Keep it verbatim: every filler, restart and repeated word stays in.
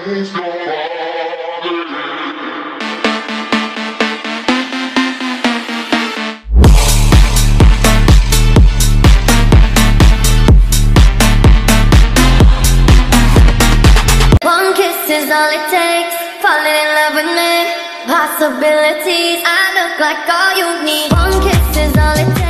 One kiss is all it takes, falling in love with me. Possibilities, I look like all you need. One kiss is all it takes.